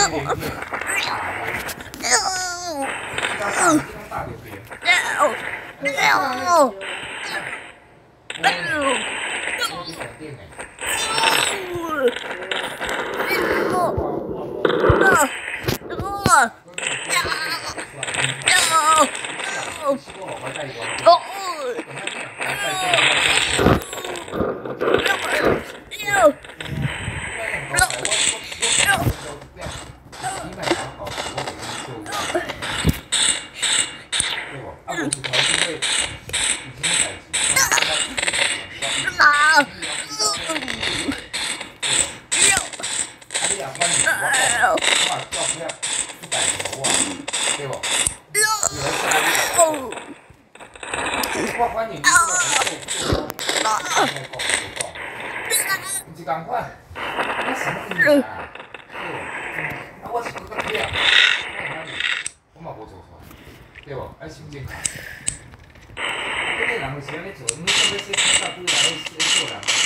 我反正你是共款，你什么意思啊？啊，我是个对啊，我嘛无做错，对无？爱心健康。这个人是安尼做，你特别是看到不来做人。